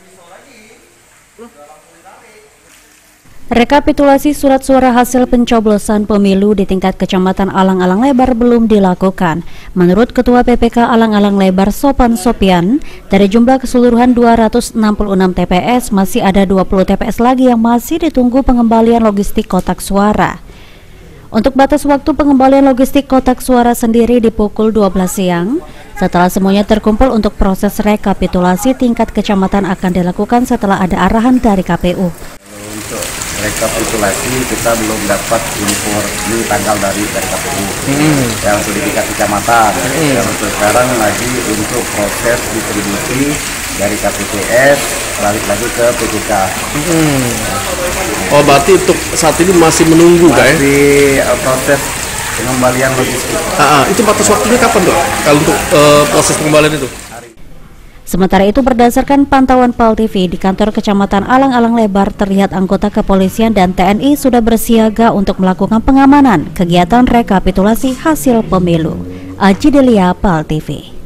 Rekapitulasi surat suara hasil pencoblosan pemilu di tingkat Kecamatan Alang-Alang Lebar belum dilakukan. Menurut Ketua PPK Alang-Alang Lebar Sopan Sopian, dari jumlah keseluruhan 266 TPS masih ada 20 TPS lagi yang masih ditunggu pengembalian logistik kotak suara. Untuk batas waktu pengembalian logistik kotak suara sendiri di pukul 12 siang. Setelah semuanya terkumpul, untuk proses rekapitulasi tingkat kecamatan akan dilakukan setelah ada arahan dari KPU. Untuk rekapitulasi kita belum dapat info resmi tanggal dari KPU yang sudah di tingkat kecamatan. Yang untuk sekarang lagi untuk proses distribusi dari KPPS balik lagi ke PPK. Oh, berarti untuk saat ini masih menunggu, masih proses pengembalian logistik. Itu batas waktunya kapan, Dok? Kalau untuk proses pengembalian itu? Sementara itu, berdasarkan pantauan PAL TV di kantor Kecamatan Alang-Alang Lebar, terlihat anggota kepolisian dan TNI sudah bersiaga untuk melakukan pengamanan kegiatan rekapitulasi hasil pemilu. Aji Delia, PAL TV.